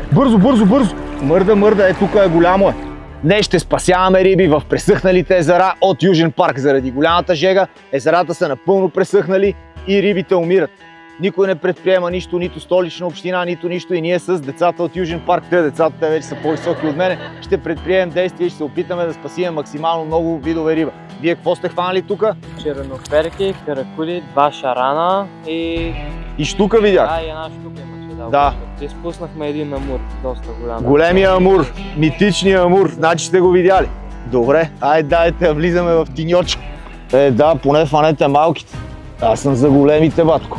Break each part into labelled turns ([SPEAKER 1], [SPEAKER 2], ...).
[SPEAKER 1] Бързо, бързо, бързо! Мърда, е тук е голямо е. Днес ще спасяваме риби в пресъхналите езера от Южен парк. Заради голямата жега езерата са напълно пресъхнали и рибите умират. Никой не предприема нищо, нито Столична община, нито нищо и ние с децата от Южен парк, децата те вече са по-високи от мене, ще предприемем действия и ще се опитаме да спасим максимално много видове риба. Вие какво сте хванали тук?
[SPEAKER 2] Черноперки, каракули, 2 шарана и...
[SPEAKER 1] И щука видях.
[SPEAKER 2] Да, и една щука имаше.
[SPEAKER 1] Да.
[SPEAKER 2] Изпуснахме един амур, доста голям.
[SPEAKER 1] Големия амур, митичния амур, значи сте го видяли. Добре, дайте, влизаме в тиньоча. Да, поне фанете малките. Аз съм за големите, батко.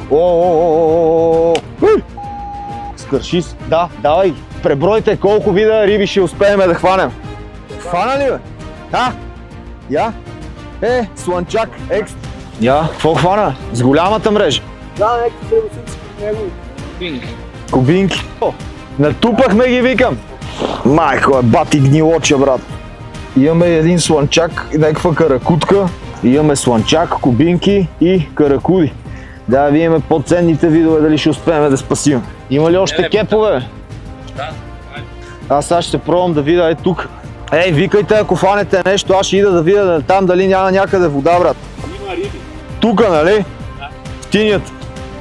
[SPEAKER 1] Скърши се. Да, давай. Пребройте колко вида риби ще успеем да хванем. Хвана ли, бе? Я? Слънчак, екст. Я, какво хвана? С голямата мрежа.
[SPEAKER 3] Да, екст, пребусици с него.
[SPEAKER 2] Кубинки.
[SPEAKER 1] Кубинки. Натупахме ги, викам. Майко, бати гнилоча, брат. Имаме един слънчак, някаква каракутка. Имаме слънчак, кубинки и каракуди. Да видим по-ценните видове дали ще успеем да спасим. Има ли още кепове?
[SPEAKER 2] Да.
[SPEAKER 1] Аз сега ще пробвам да видя тук. Викайте, ако фанете нещо, аз ще ида да видя там дали няма някъде вода, брат.
[SPEAKER 3] Има риби.
[SPEAKER 1] Тука, нали?
[SPEAKER 3] Да.
[SPEAKER 1] В тинята.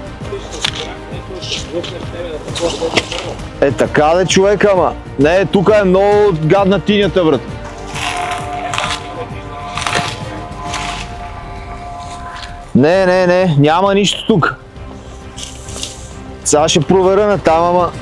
[SPEAKER 1] Така де, човек, ама. Не, тук е много гадна тинята, брат. Не, няма нищо тук. Сега ще проверя на там, ама...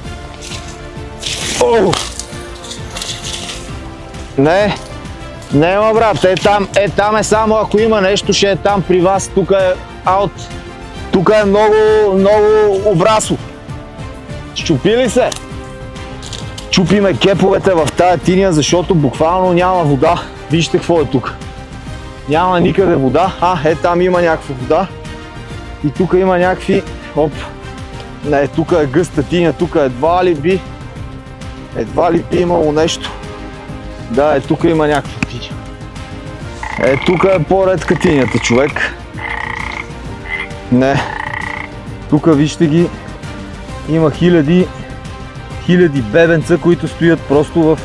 [SPEAKER 1] Нема, брат, там е само ако има нещо, ще е там при вас, тук е аут. Тук е много обрасло. Щупи ли се? Чупиме кеповете в тая тиня, защото буквално няма вода. Вижте какво е тук. Няма никъде вода. Там има някаква вода. И тук има някакви... Не, тук е гъста тиня, тук едва ли би имало нещо. Да, тук има някаква тиня. Тук е по-редка тинята, човек. Не. Тук вижте ги. Има хиляди бебенца, които стоят просто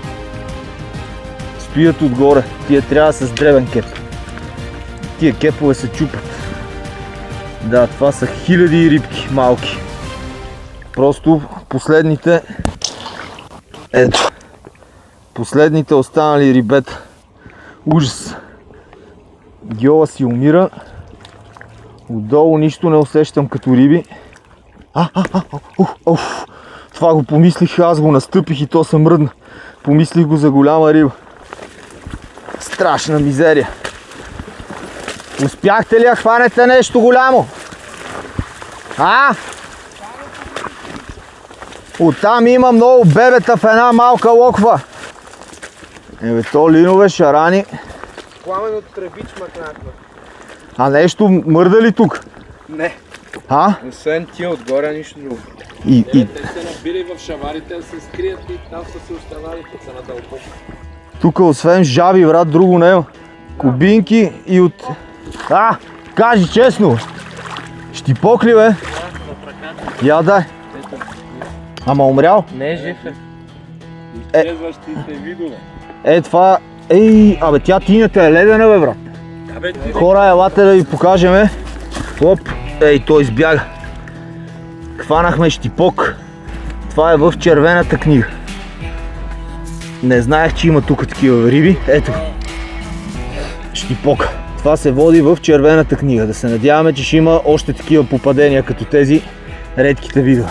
[SPEAKER 1] стоят отгоре. Тия трябва с дребен кеп. Тия кепове се чупат. Да, това са хиляди рибки, малки. Просто последните... Последните останали рибета. Ужас. Гьола си умира. Отдолу нищо не усещам като риби. Това го помислих, аз го настъпих и то се мръдна. Помислих го за голяма риба. Страшна мизерия. Успяхте ли да хванете нещо голямо? Оттам има много бебета в една малка локва. То линове, шарани.
[SPEAKER 3] Пламен от тръбич мъкнахме.
[SPEAKER 1] Нещо мърда ли тук?
[SPEAKER 3] Не. Освен тия отгоре нищо друго.
[SPEAKER 4] Те се набили в шаварите да се скрият и там са се останали, като са надълбоко. Тук
[SPEAKER 1] освен жаби, брат, друго не е. Кубинки и от... Кажи честно. Щипок ли, бе? Я дай. Ама умрял?
[SPEAKER 2] Не, жив е.
[SPEAKER 4] Изчезващите видове.
[SPEAKER 1] Това... тя тинята е ледена, бе, брат. Хора, елате да ви покажем. Той избяга. Хванахме щипок. Това е в червената книга. Не знаех, че има тук такива риби. Ето. Щипок. Това се води в червената книга. Да се надяваме, че ще има още такива попадения, като тези редките видове.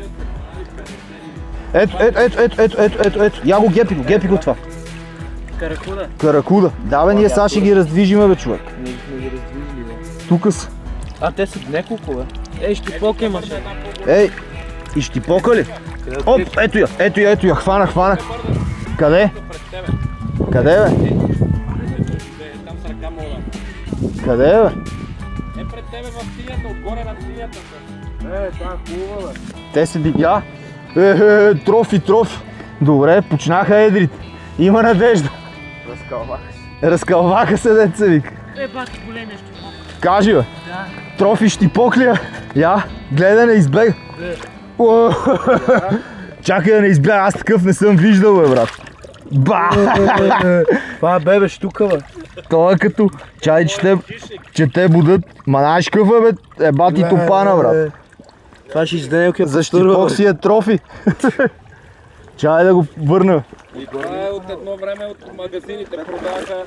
[SPEAKER 1] Ето. Я го гепи го това.
[SPEAKER 2] Каракуда.
[SPEAKER 1] Каракуда. Да, бе, ние сега ще ги раздвижиме, бе, човек.
[SPEAKER 2] Не сме ги раздвижили, бе.
[SPEAKER 1] Тука са.
[SPEAKER 2] Те са няколко, бе. Щипок имаше.
[SPEAKER 1] И щипока ли? Ето я, хванах. Къде? Къде, бе?
[SPEAKER 4] Там с ръка мога.
[SPEAKER 1] Къде, бе?
[SPEAKER 4] Пред тебе в тинята, отгоре на тинята.
[SPEAKER 3] Това е хубава, бе.
[SPEAKER 1] Те се дигя. Трофи. Добре, почнаха едрите. Има надежда. Разкълваха се, деца вика.
[SPEAKER 2] Бати големия щипок.
[SPEAKER 1] Кажи, бе.
[SPEAKER 2] Да.
[SPEAKER 1] Трофи щипок ли? Я, гледай, не избега. Чакай да не избяга, аз такъв не съм виждал, бе, брат. Ба!
[SPEAKER 3] Това бебе штука, бе.
[SPEAKER 1] Това е като чай, че те будат. Ма знаеш какъв е, бе? Ебати топана, брат.
[SPEAKER 3] Това ще издаде ке
[SPEAKER 1] За щипок си е трофи. Чай да го върна.
[SPEAKER 4] И това е от едно време от магазините продаваха.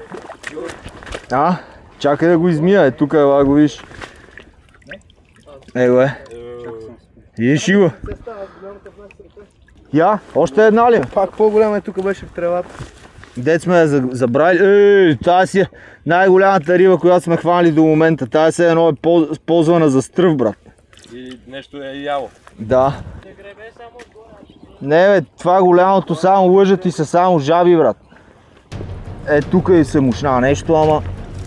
[SPEAKER 1] Чакай да го измия, тук ела го виж. Его е. Виж го. Я, още една ли е?
[SPEAKER 3] Пак по-голяма е, тук беше в тревата.
[SPEAKER 1] Дет сме я забрали. Тази си е най-голямата риба, която сме хванали до момента. Тази се едно е ползвана за стръв, брат.
[SPEAKER 4] И нещо е яло.
[SPEAKER 1] Да. Не бе, това голямото само лъжат и са само жаби, брат. Е, тук и се мушна нещо, ама...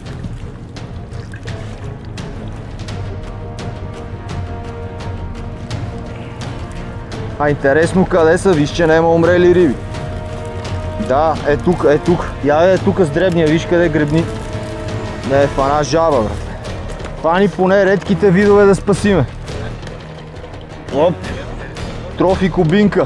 [SPEAKER 1] Интересно къде са, виж, че няма умрели риби. Да, е тук. Я е тук с дребния, виж къде гребни. Не, фана жаба, брат. Фани поне редките видове да спасиме. Оп, трофи кубинка.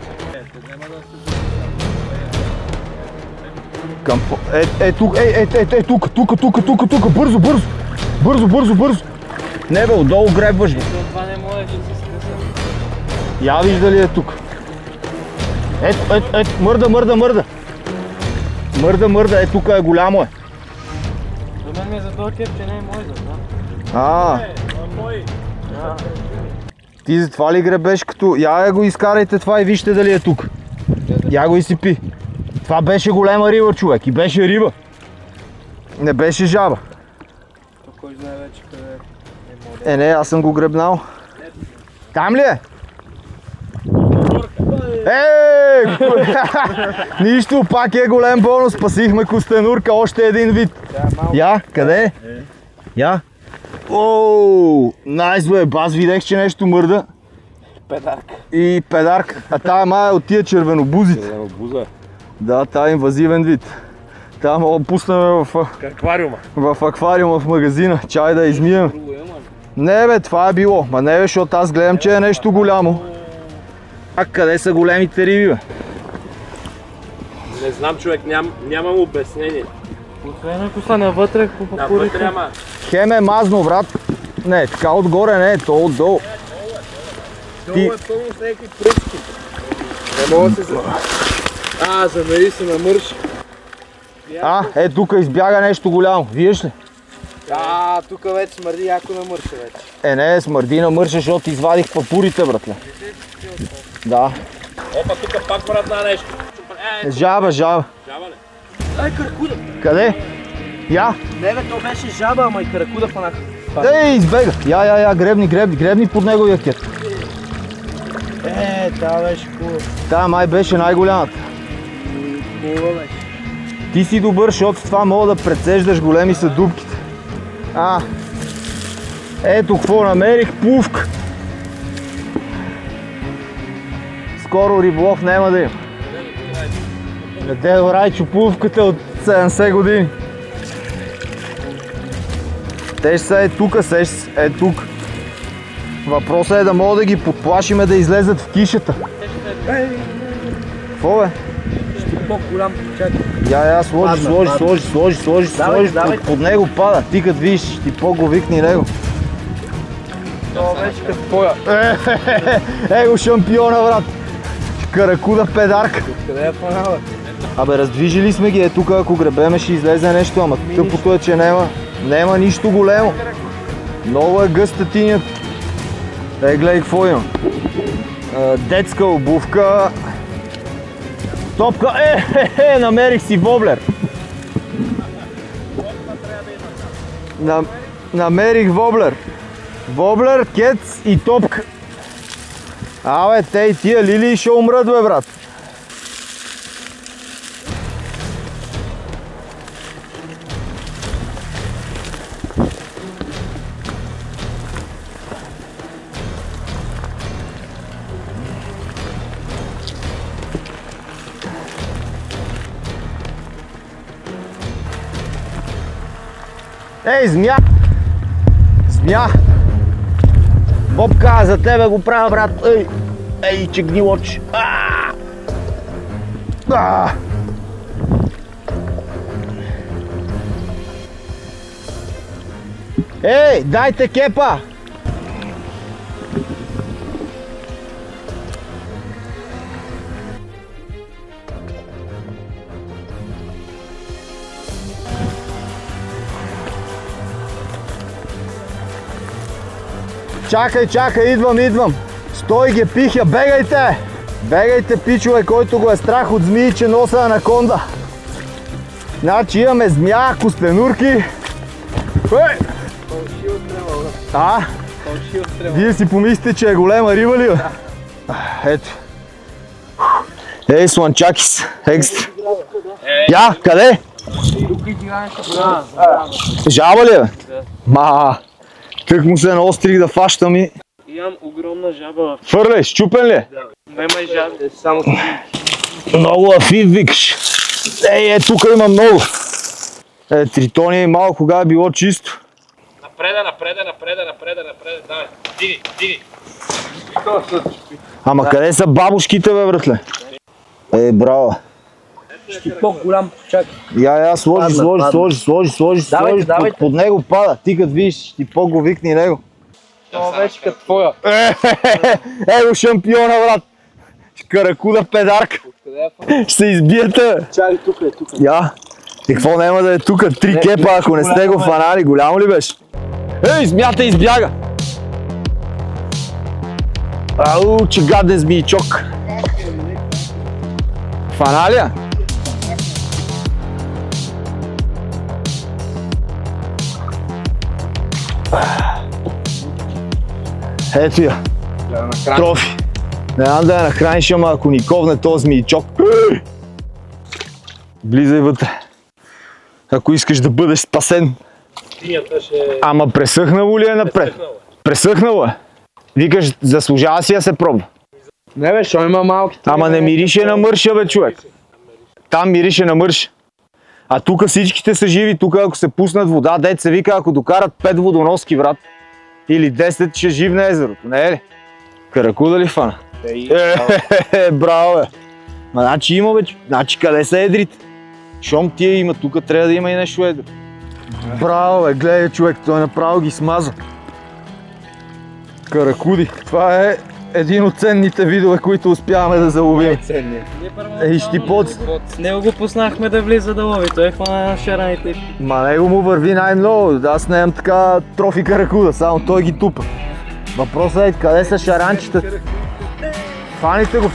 [SPEAKER 1] Тук, бързо. Не бе, отдолу гребваш, бе.
[SPEAKER 2] Това не може да се скъса.
[SPEAKER 1] Я виж дали е тук. Мърда, тук е голямо е.
[SPEAKER 2] До мен ми е за този кеп, че не е мой, да знам.
[SPEAKER 1] Ти за това ли гребеш като... Я го изкарайте това и вижте дали е тук. Я го изсипи. Това беше голема риба, човек, и беше риба. Не беше жаба.
[SPEAKER 3] Кой знае вече къде е.
[SPEAKER 1] Не, аз съм го гребнал. Там ли е? Нищо, пак е голем бонус, спасихме костенурка, още един вид. Я, къде е? Я. Ооо, найс бе, аз видех, че нещо мърда.
[SPEAKER 3] Педарка.
[SPEAKER 1] И педарка. А тая мая е от тия червенобузите.
[SPEAKER 4] Червенобуза.
[SPEAKER 1] Да, тая е инвазивен вид. Тая мога да пуснем в аквариума в магазина, чай да измием. Не бе, това е било. Ма не бе, защото аз гледам, че е нещо голямо. А къде са големите риби, бе?
[SPEAKER 4] Не знам, човек, нямам обяснение.
[SPEAKER 2] Освен ако са навътре, по
[SPEAKER 4] Навътре,
[SPEAKER 2] покурите.
[SPEAKER 4] ама.
[SPEAKER 1] Хем е мазно, брат. Не, така отгоре не е, то отдолу.
[SPEAKER 3] Долу е пълно с някакви пръчки. Не мога да се замери се на мърш.
[SPEAKER 1] Тук избяга нещо голямо. Виеш ли?
[SPEAKER 3] Тук вече смърди яко на мърша вече.
[SPEAKER 1] Не, смърди на мърша, защото извадих папурите, братле. Да.
[SPEAKER 4] Опа, тук пак братна нещо.
[SPEAKER 1] Жаба.
[SPEAKER 4] Жаба ли?
[SPEAKER 3] Ай, каракуда!
[SPEAKER 1] Къде? Я.
[SPEAKER 3] Не бе, то беше жаба, ама и каракуда фанах.
[SPEAKER 1] Избега. Я, гребни под неговия кет.
[SPEAKER 3] Тя беше хубава.
[SPEAKER 1] Тая май беше най-голямата.
[SPEAKER 3] Хубава беше.
[SPEAKER 1] Ти си добър, защото с това мога да прецеждаш, големи са дупките. Ето какво намерих, плувка. Скоро риболов няма да има. Дедо Райчо, плувката от 70 години. Те ще са тук. Въпросът е да мога да ги подплашиме да излезат в кишата. Какво бе?
[SPEAKER 3] По-голям, чакай.
[SPEAKER 1] Я, сложи. Под него пада. Ти като видиш, ти по-го викни него.
[SPEAKER 3] Това вече като поя.
[SPEAKER 1] Его шампиона, брат. Каракуда педарка.
[SPEAKER 3] Къде е фанала?
[SPEAKER 1] Абе, раздвижили сме ги, тук ако гребеме ще излезе нещо, ама тъпото е, че няма нищо големо. Много е гъста тинят. Гледай какво има. Детска обувка. Топка. Намерих си воблер. Намерих воблер. Воблер, кец и топка. Те и тия лилии ще умрат, бе, брат. Змия! Змия! Боб каза, за тебе го правя, брат. Ей, че гнилоч! Ей, дайте кепа! Чакай, идвам! Стой ги, пихя, бегайте! Бегайте, пичове, който го е страх от змии, че носа анаконда. Значи имаме змия, костенурки.
[SPEAKER 3] Фалши отстрела, Фалши отстрела.
[SPEAKER 1] Вие си помислите, че е голема риба ли? Ето. Ей, слънчакис, екстра. Я, къде?
[SPEAKER 3] Тук и тигане ще голяма.
[SPEAKER 1] Жаба ли бе? Да. Тък му се наострих да фащам и...
[SPEAKER 2] Имам огромна жаба.
[SPEAKER 1] Фърле, щупен ли?
[SPEAKER 2] Нема и жаби.
[SPEAKER 3] Само
[SPEAKER 1] Много афив викаш. Ей, тук има много. Тритония малко, кога е било чисто.
[SPEAKER 4] Напреда, давай, диги.
[SPEAKER 1] Ама къде са бабушките бе, братле? Браво.
[SPEAKER 3] ще по-голям, чакай.
[SPEAKER 1] Я, сложи.
[SPEAKER 3] Давайте.
[SPEAKER 1] Под него пада. Ти като видиш, ще ти по-го викни него.
[SPEAKER 3] Това вече като твоя.
[SPEAKER 1] Его шампиона, брат. Каракуда педарка. Ще се избиете.
[SPEAKER 3] Чакай, тук е.
[SPEAKER 1] Я. И какво няма да е тук? 3 кепа, ако не сте го фанали. Голямо ли беше? Ей, змията избяга. Ау, че гаден змийчок. Фаналия? Ето я. Трофи. Не знам да я нахраниш, ама ако ни ковне този змийчок. Влизай вътре. Ако искаш да бъдеш спасен. Ама пресъхнало ли е напред? Пресъхнало е. Викаш, заслужава си да се пробва.
[SPEAKER 3] Не бе, шо има малки.
[SPEAKER 1] Ама не мирише на мърша, бе, човек. Там мирише на мърша. А тук всичките са живи. Тук ако се пуснат вода, дет се вика, ако докарат 5 водоноски, брат. Или 10, ще живне езерото. Не е ли? Каракуда ли фана? Браво, бе. Ма значи има, бе. Значи къде са едрите? Щом тия има, тук трябва да има и нещо едро. Браво, бе, гледай, човек, той направо ги смаза. Каракуди. Това е един от ценните видове, които успяваме да заловим. Ей, щипоци.
[SPEAKER 2] С него го пуснахме да влиза да лови, той хвана на шараните.
[SPEAKER 1] Ма него му върви най-много. Аз не имам така трофи каракуда, само той ги тупа. Въпросът е къде са шаранчета. Фаните го,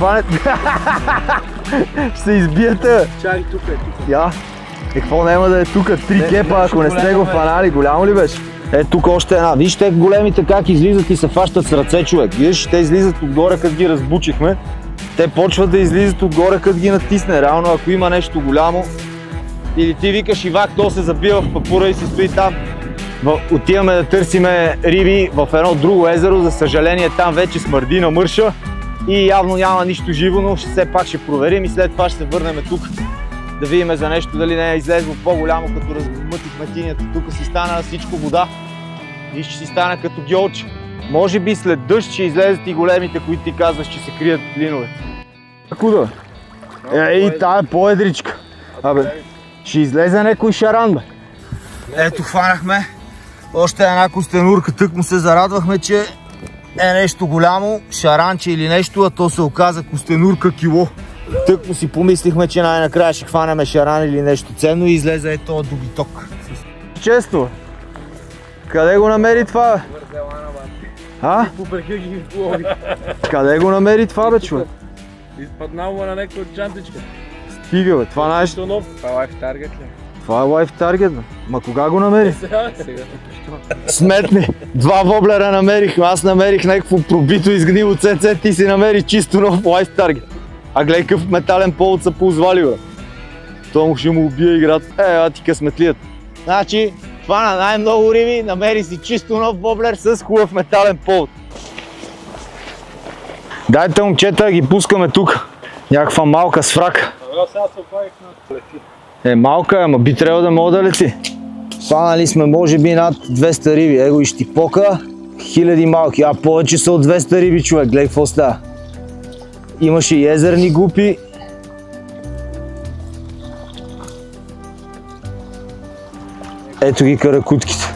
[SPEAKER 1] Ще се избиете.
[SPEAKER 3] Чакай, тук е.
[SPEAKER 1] Я. Какво няма да е тук? 3 кепа, ако не сте го фанали. Голямо ли беше? Тук още една. Вижте големите как излизат и се фащат с ръце, човек. Виждаш, те излизат отгоре, като ги разбучихме. Те почват да излизат отгоре, като ги натисне. Реално, ако има нещо голямо, или ти викаш Ивак, то се забива в папура и си стои там. Отиваме да търсиме риби в едно друго езеро. За съжаление, там вече смърди на мърша и явно няма нищо живо, но все пак ще проверим и след това ще се върнем тук. Да видим за нещо дали не е излезло по-голямо, като размътихме тинята. Тук си стана всичко вода. Виж, че си стана като гьолче. Може би след дъжд ще излезат и големите, които ти казваш, че се крият клинове. Куда? Ей, тая е по-едричка. Абе, ще излезе някой шаран, бе. Ето, хванахме още една костенурка. Тък му се зарадвахме, че е нещо голямо, шаранче или нещо, а то се оказа костенурка кило. Тък му си помислихме, че най-накрая ще хванеме шаран или нещо ценно и излезе е този добиток. Често. Къде го намери това, бе? А? Къде го намери това, бе, човек?
[SPEAKER 4] Изпаднало на някой от чантичка.
[SPEAKER 1] Стига, бе, това нещо.
[SPEAKER 3] Това е лайф таргет ли?
[SPEAKER 1] Това е лайф таргет, бе. Ма кога го намери?
[SPEAKER 3] Сега.
[SPEAKER 1] Сметни. 2 воблера намерих, аз намерих някакво пробито изгнило ЦЦ, ти си намери чисто нов лайф таргет. А гледай какъв метален повод са ползвали, бе. Той му ще му убие играта. Ти късметлият. Значи, хвана най-много риби, намери си чисто нов воблер с хубав метален повод. Дайте, момчета, да ги пускаме тук. Някаква малка сврака. Малка, ама би трябвало да мога да лети. Хванали сме може би над 200 риби. Его и щипока, 1000 малки. А повече са от 200 риби, човек. Гледай какво става. Имаше и езерни гупи. Ето ги каракутките.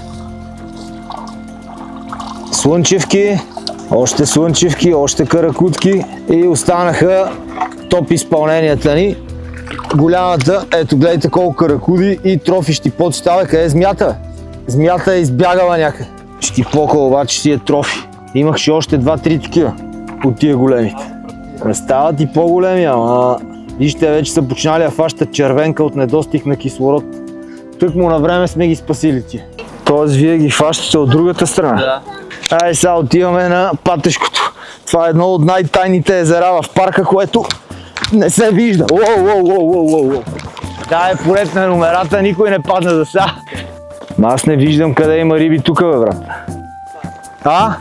[SPEAKER 1] Слънчевки, още каракутки и останаха топ изпълненията ни. Голямата, ето гледайте колко каракуди и трофи щипот става. Къде е змията? Змията е избягала някъде. Щипока обаче си е трофи. Имахше още 2-3 такива от тия големите. Не стават и по-големи, ама вижте, вече са почнали да фащат червенка от недостиг на кислород. Тъкмо на време сме ги спасили тия. Тоест вие ги фащате от другата страна?
[SPEAKER 2] Да.
[SPEAKER 1] Ай, сега отиваме на Патешкото. Това е едно от най-тайните езера в парка, което не се вижда. Уоу. Да, е поред на номерата, никой не падне за сега. Аз не виждам къде има риби тук, бе, брат. А?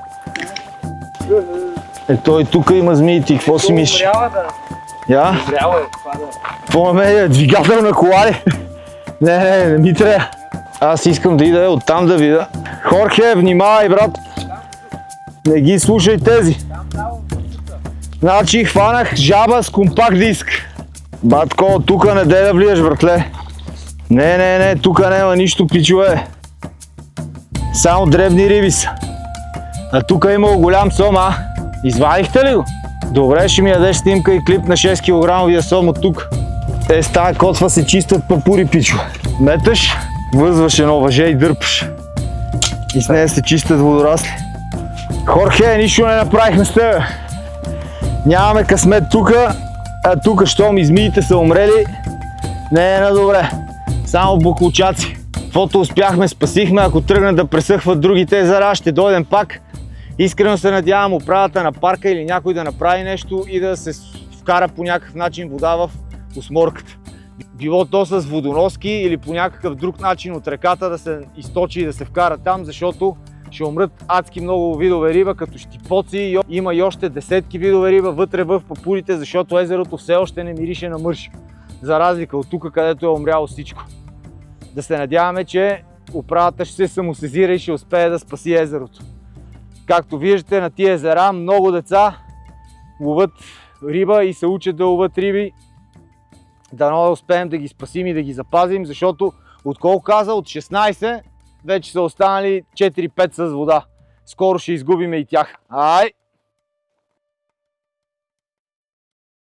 [SPEAKER 1] Ето и тук има змиите. Какво си мислиш? Я? Какво ме двигател на кола ли? Не ми трябва. Аз искам да ида оттам да видя. Хорхе, внимавай, брат. Не ги слушай тези. Значи хванах жаба с компакт диск. Батко, тука не дай да влияш, братле. Не, тука няма нищо, пичове. Само дребни риби са. А тука имало голям сом, а? Извадихте ли го? Добре, ще ми ядеш снимка и клип на 6 кг сом от тук. С тая котва се чистят папури, пичове. Меташ, възваш едно въже и дърпаш. И с нея се чистят водорасли. Хорхе, нищо не направихме с тебе. Нямаме късмет тука, а тука, щом и змиите са умрели, не е на добре. Само буклучаци. Каквото успяхме, спасихме. Ако тръгнат да пресъхват другите езера, ще дойдем пак. Искрено се надявам управата на парка или някой да направи нещо и да се вкара по някакъв начин вода в осморката. Било то с водоноски или по някакъв друг начин от реката да се източи и да се вкара там, защото ще умрат адски много видове риба, като щипоци. Има и още десетки видове риба вътре в папурите, защото езерото все още не мирише на мърш. За разлика от тук, където е умряло всичко. Да се надяваме, че управата ще се самосезира и ще успее да спаси езерото. Както виждате, на тия езера много деца ловят риба и се учат да ловят риби. Дано да успеем да ги спасим и да ги запазим, защото отколко каза, от 16 вече са останали 4-5 с вода. Скоро ще изгубим и тях. Ай!